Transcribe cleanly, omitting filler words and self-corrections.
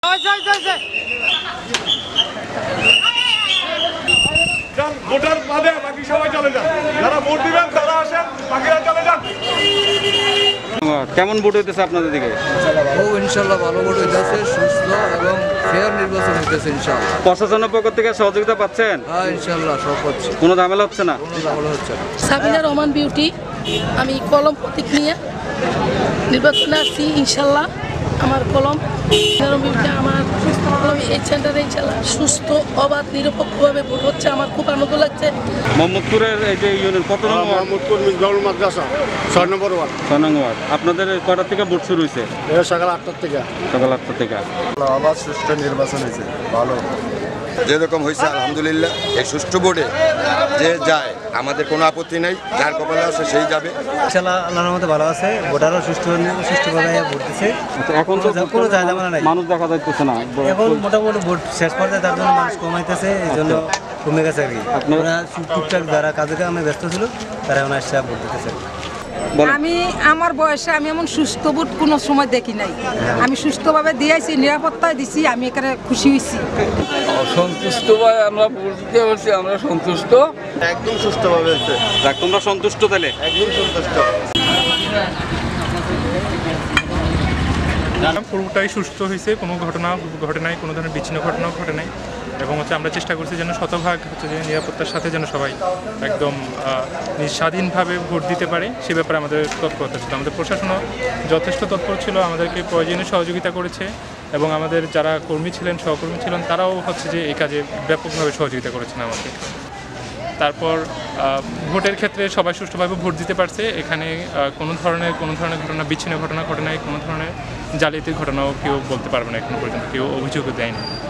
Voter বাদে বাকি সবাই চলে যান, যারা ভোট দিবেন তারা আসেন, বাকিরা চলে যান। কেমন ভোট হইতেছে আপনাদের দিকে? ও ইনশাল্লাহ ভালো ভোট হইতেছে, সুস্থ এবং ফেয়ার নির্বাচন হইতেছে ইনশাল্লাহ। প্রশাসনের পক্ষ থেকে সহযোগিতা পাচ্ছেন? হ্যাঁ ইনশাল্লাহ সব হচ্ছে, কোনো ঝামেলা হচ্ছে না? কোনো ঝামেলা হচ্ছে না। সাবিনা রহমান বিউটি, আমি কলম প্রতীক নিয়ে নির্বাচনে আসছি ইনশাল্লাহ। আমার কলম বিউটি, আমার কলম এই সেন্টারে ইনশাল্লাহ সুস্থ অবাধ নিরপেক্ষভাবে ভোট হচ্ছে। আমার খুব আনন্দ লাগছে। মোহাম্মদপুরের এই যে ইউনিয়ন কত নম্বর? মোহাম্মদপুর মিসবাহুল মাদ্রাসা 6 নম্বর ওয়ার্ড। 6 number ward. আপনাদের কয়টা থেকে ভোট শুরু হয়েছে? সকাল 8টার থেকে। সকাল 8টা থেকে। আবার সুষ্ঠু নির্বাচন হয়েছে, ভালো যেরকম হয়েছে আলহামদুলিল্লাহ। এই সুষ্ঠু বোর্ডে যে যায় আমাদের কোনো আপত্তি নেই, যার কপালে আছে সেই যাবে। ইনশাআল্লাহ আল্লাহর মধ্যে ভালো আছে, ভোটারও সুষ্ঠুভাবে ভোট দিচ্ছে। এখন তো কোনো ঝামেলা নাই, মানুষ দেখা যাইতেছে না। এখন মোটামুটি ভোট শেষ পর্যায়ে, তার জন্য মানুষ কমাইতেছে, এই জন্য কমে গেছে আর কি। ওরা টুকটাক যারা কাজে কামে ব্যস্ত ছিল তারা এখন আসছে ভোট দিতেছে। আমি আমার বয়সে আমি এমন সুস্থ ভোট কোনো সময় দেখি নাই। আমি সুস্থভাবে দিয়েছি, নিরাপত্তায় দিছি, আমি এখানে খুশি হয়েছি। অসন্তুষ্ট ভাই আমরা বলতে পারছি, আমরা সন্তুষ্ট, একদম সুষ্ঠুভাবে হয়েছে, যাক, তোমরা সন্তুষ্ট তাহলে? একদম সন্তুষ্ট। পুরোটাই সুস্থ হয়েছে, কোনো ঘটনা ঘটে নাই, কোনো ধরনের বিচ্ছিন্ন ঘটনাও ঘটে নাই। এবং আমরা চেষ্টা করছি যেন শতভাগ যে নিরাপত্তার সাথে যেন সবাই একদম স্বাধীনভাবে ভোট দিতে পারে, সে ব্যাপারে আমাদের তৎপরতা ছিল। আমাদের প্রশাসনও যথেষ্ট তৎপর ছিল, আমাদেরকে প্রয়োজনীয় সহযোগিতা করেছে এবং আমাদের যারা কর্মী ছিলেন, সহকর্মী ছিলেন, তারাও যে এই কাজে ব্যাপকভাবে সহযোগিতা করেছেন আমাকে। তারপর ভোটের ক্ষেত্রে সবাই সুষ্ঠুভাবে ভোট দিতে পারছে। এখানে কোনো ধরনের ঘটনা, বিচ্ছিন্ন ঘটনা ঘটে নাই, কোনো ধরনের জালিয়াতির ঘটনাও কেউ বলতে পারবে না, এখনো পর্যন্ত কেউ অভিযোগও দেয়নি।